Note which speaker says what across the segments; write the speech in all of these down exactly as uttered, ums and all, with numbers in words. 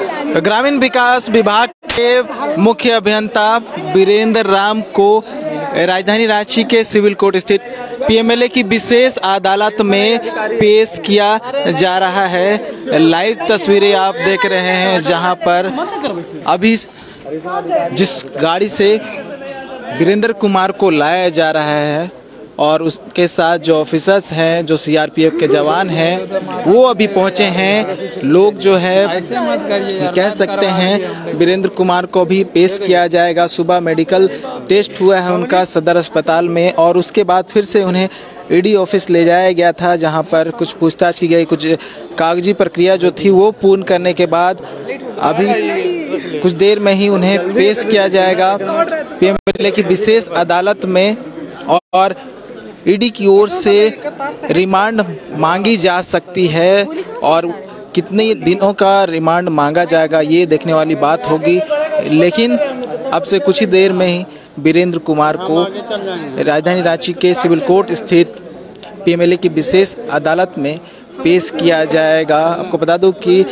Speaker 1: ग्रामीण विकास विभाग के मुख्य अभियंता वीरेंद्र राम को राजधानी रांची के सिविल कोर्ट स्थित पीएमएलए की विशेष अदालत में पेश किया जा रहा है। लाइव तस्वीरें आप देख रहे हैं जहां पर अभी जिस गाड़ी से वीरेंद्र कुमार को लाया जा रहा है और उसके साथ जो ऑफिसर्स हैं, जो सीआरपीएफ के जवान हैं, वो अभी पहुंचे हैं। लोग जो है कह सकते हैं वीरेंद्र कुमार को भी पेश किया जाएगा। सुबह मेडिकल टेस्ट हुआ है उनका सदर अस्पताल में और उसके बाद फिर से उन्हें ईडी ऑफिस ले जाया गया था, जहां पर कुछ पूछताछ की गई, कुछ कागजी प्रक्रिया जो थी वो पूर्ण करने के बाद अभी कुछ देर में ही उन्हें पेश किया जाएगा पीएमएलए की विशेष अदालत में। और ईडी की ओर से रिमांड मांगी जा सकती है और कितने दिनों का रिमांड मांगा जाएगा ये देखने वाली बात होगी। लेकिन अब से कुछ ही देर में ही वीरेंद्र कुमार को राजधानी रांची के सिविल कोर्ट स्थित पीएमएलए की विशेष अदालत में पेश किया जाएगा। आपको बता दूं कि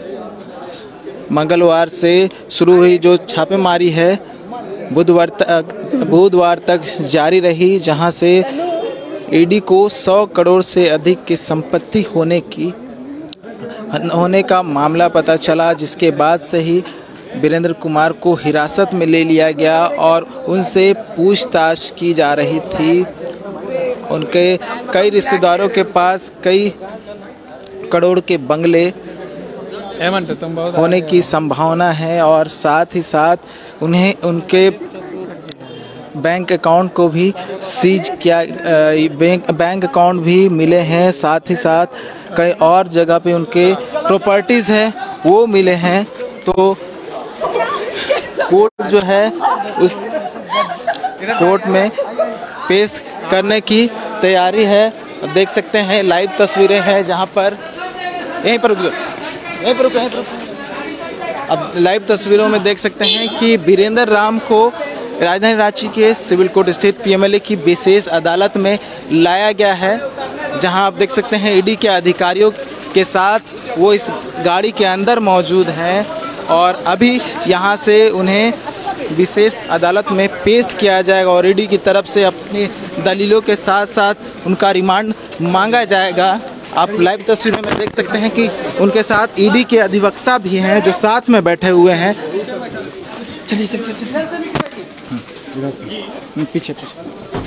Speaker 1: मंगलवार से शुरू हुई जो छापेमारी है बुधवार तक बुधवार तक जारी रही, जहां से ईडी को सौ करोड़ से अधिक की संपत्ति होने की होने का मामला पता चला, जिसके बाद से ही वीरेंद्र कुमार को हिरासत में ले लिया गया और उनसे पूछताछ की जा रही थी। उनके कई रिश्तेदारों के पास कई करोड़ के बंगले होने की संभावना है और साथ ही साथ उन्हें उनके बैंक अकाउंट को भी सीज किया बैंक बैंक अकाउंट भी मिले हैं। साथ ही साथ कई और जगह पे उनके प्रॉपर्टीज़ है वो मिले हैं। तो कोर्ट जो है उस कोर्ट में पेश करने की तैयारी है। देख सकते हैं लाइव तस्वीरें हैं जहां पर यहीं पर यहीं पर यहीं पर अब लाइव तस्वीरों में देख सकते हैं कि वीरेंद्र राम को राजधानी रांची के सिविल कोर्ट स्थित पीएमएलए की विशेष अदालत में लाया गया है, जहां आप देख सकते हैं ईडी के अधिकारियों के साथ वो इस गाड़ी के अंदर मौजूद हैं और अभी यहां से उन्हें विशेष अदालत में पेश किया जाएगा और ईडी की तरफ से अपनी दलीलों के साथ साथ उनका रिमांड मांगा जाएगा। आप लाइव तस्वीरों में देख सकते हैं कि उनके साथ ईडी के अधिवक्ता भी हैं जो साथ में बैठे हुए हैं। चलिए चलिए चलिए पीछे पीछे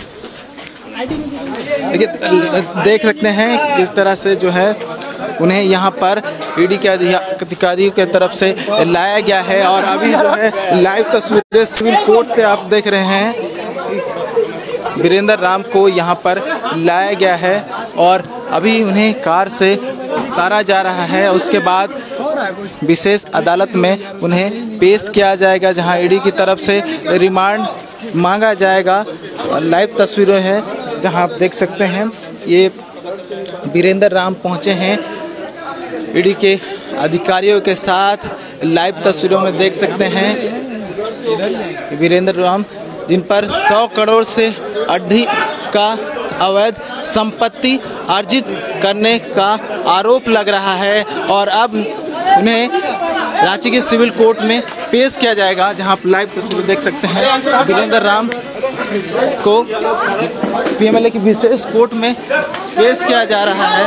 Speaker 1: देखिए, देख सकते हैं किस तरह से जो है उन्हें यहाँ पर ईडी के अधिकारियों की तरफ से लाया गया है और अभी जो है लाइव तस्वीरें सिविल कोर्ट से आप देख रहे हैं वीरेंद्र राम को यहाँ पर लाया गया है और अभी उन्हें कार से उतारा जा रहा है। उसके बाद विशेष अदालत में उन्हें पेश किया जाएगा, जहां ईडी की तरफ से रिमांड मांगा जाएगा। और लाइव तस्वीरें हैं जहां आप देख सकते हैं ये वीरेंद्र राम पहुंचे हैं ईडी के अधिकारियों के साथ। लाइव तस्वीरों में देख सकते हैं वीरेंद्र राम जिन पर सौ करोड़ से अधिक का अवैध संपत्ति अर्जित करने का आरोप लग रहा है और अब उन्हें रांची के सिविल कोर्ट में पेश किया जाएगा, जहां आप लाइव तस्वीर देख सकते हैं वीरेंद्र राम को पीएमएलए की विशेष कोर्ट में पेश किया जा रहा है।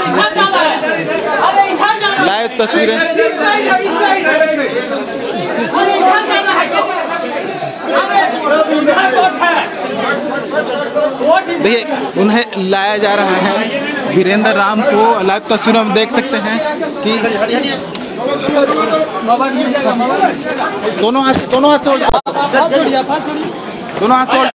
Speaker 1: लाइव तस्वीरें देखिए, उन्हें लाया जा रहा है वीरेंद्र राम को। लाइव तस्वीरों में देख सकते हैं कि दोनों हाथ दोनों हाथ से दोनों हाथ से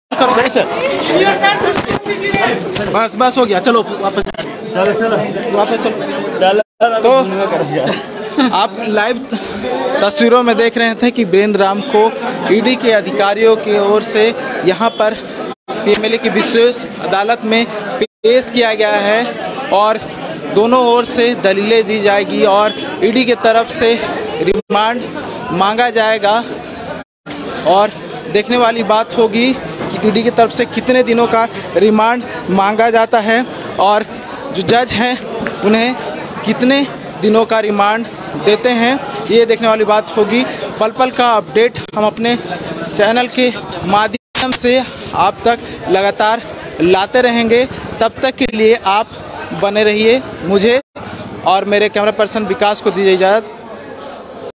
Speaker 1: बस बस हो गया, चलो वापस वापस चलो। तो आप लाइव तस्वीरों में देख रहे थे कि वीरेंद्र राम को ईडी के अधिकारियों की ओर से यहाँ पर पीएमएलए की विशेष अदालत में पेश किया गया है और दोनों ओर से दलीलें दी जाएगी और ईडी की तरफ से रिमांड मांगा जाएगा। और देखने वाली बात होगी कि ईडी की तरफ से कितने दिनों का रिमांड मांगा जाता है और जो जज हैं उन्हें कितने दिनों का रिमांड देते हैं, ये देखने वाली बात होगी। पल पल का अपडेट हम अपने चैनल के माध्यम से आप तक लगातार लाते रहेंगे। तब तक के लिए आप बने रहिए। मुझे और मेरे कैमरा पर्सन विकास को दीजिए इजाज़त।